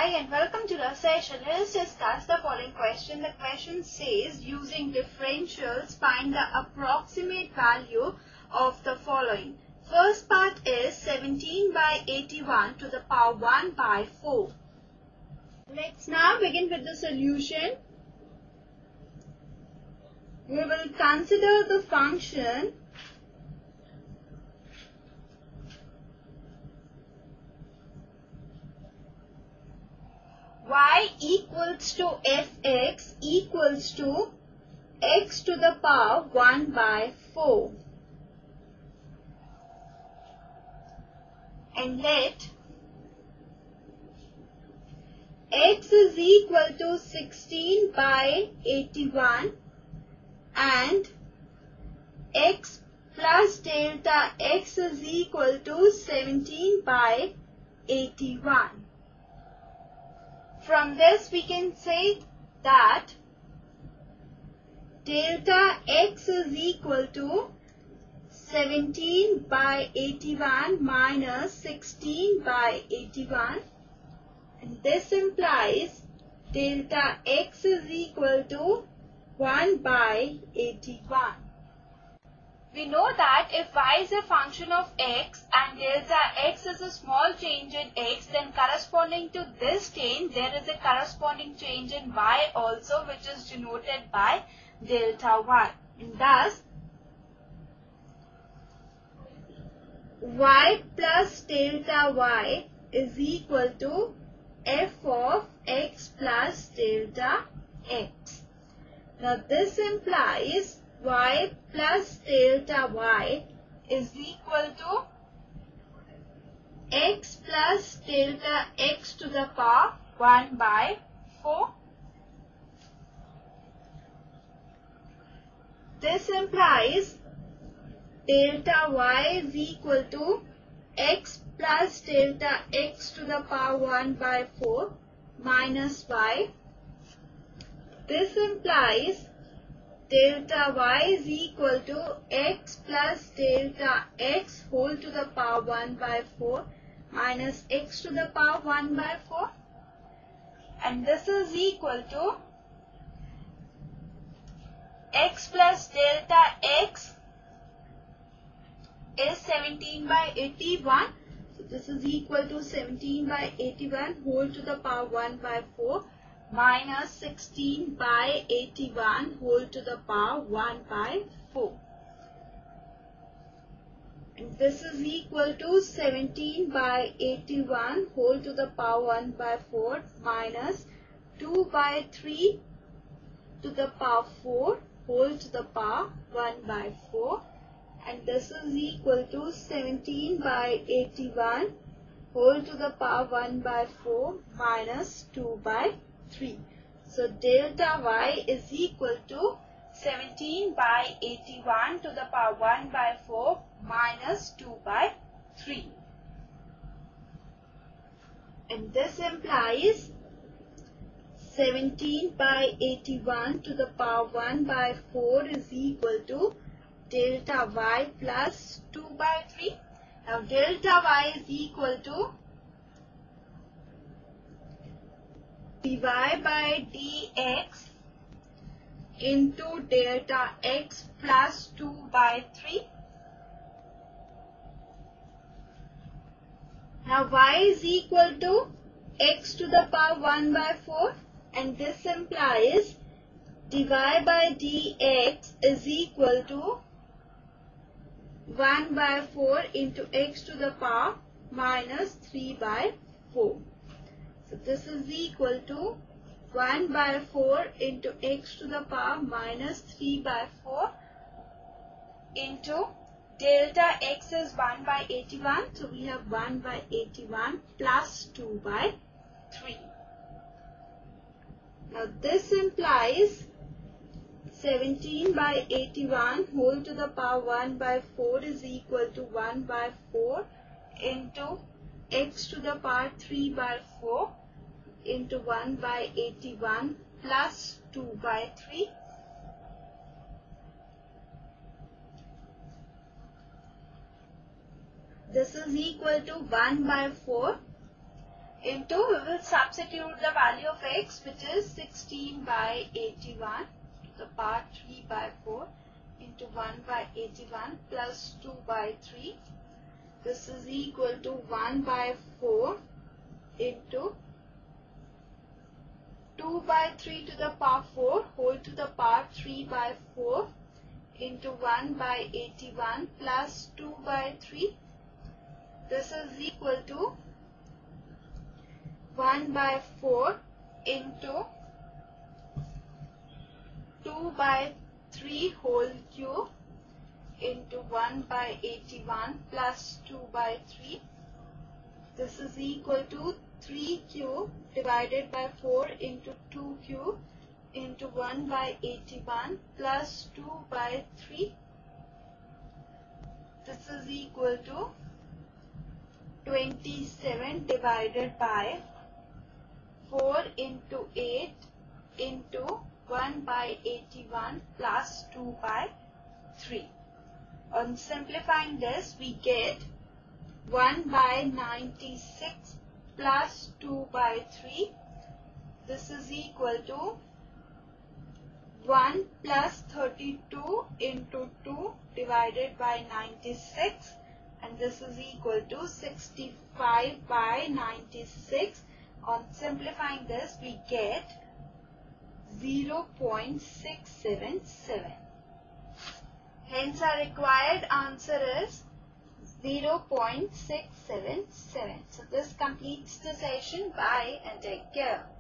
Hi and welcome to the session. Let us discuss the following question. The question says, using differentials, find the approximate value of the following. First part is 17 by 81 to the power 1 by 4. Let's now begin with the solution. We will consider the function y equals to fx equals to x to the power 1 by 4. And let x is equal to 16 by 81 and x plus delta x is equal to 17 by 81. From this we can say that delta x is equal to 17 by 81 minus 16 by 81, and this implies delta x is equal to 1 by 81. We know that if y is a function of x and delta x is a small change in x, then corresponding to this change there is a corresponding change in y also, which is denoted by delta y. And thus y plus delta y is equal to f of x plus delta x. Now this implies y plus delta y is equal to x plus delta x to the power 1 by 4. This implies delta y is equal to x plus delta x to the power 1 by 4 minus y. This implies delta y is equal to x plus delta x whole to the power 1 by 4 minus x to the power 1 by 4, and this is equal to x plus delta x is 17 by 81. So this is equal to 17 by 81 whole to the power 1 by 4 minus 16 by 81 whole to the power 1 by 4. And this is equal to 17 by 81 whole to the power 1 by 4 minus 2 by 3 to the power 4 whole to the power 1 by 4. And this is equal to 17 by 81 whole to the power 1 by 4 minus 2 by 3. So delta y is equal to 17 by 81 to the power 1 by 4 minus 2 by 3. And this implies 17 by 81 to the power 1 by 4 is equal to delta y plus 2 by 3. Now delta y is equal to dy by dx into delta x plus 2 by 3. Now y is equal to x to the power 1 by 4, and this implies dy by dx is equal to 1 by 4 into x to the power minus 3 by 4. So this is equal to 1 by 4 into x to the power minus 3 by 4 into delta x is 1 by 81. So we have 1 by 81 plus 2 by 3. Now this implies 17 by 81 whole to the power 1 by 4 is equal to 1 by 4 into x to the power 3 by 4 into 1 by 81 plus 2 by 3. This is equal to 1 by 4 into, we will substitute the value of x, which is 16 by 81 to the power 3 by 4 into 1 by 81 plus 2 by 3. This is equal to 1 by 4 into 2 by 3 to the power 4 whole to the power 3 by 4 into 1 by 81 plus 2 by 3. This is equal to 1 by 4 into 2 by 3 whole cube into 1 by 81 plus 2 by 3. This is equal to 3 cube divided by 4 into 2 cube into 1 by 81 plus 2 by 3. This is equal to 27 divided by 4 into 8 into 1 by 81 plus 2 by 3. On simplifying this, we get 1 by 96 plus 2 by 3. This is equal to 1 plus 32 into 2 divided by 96, and this is equal to 65 by 96. On simplifying this, we get 0.677. Hence, our required answer is 0.677. So this completes the session. Bye and take care.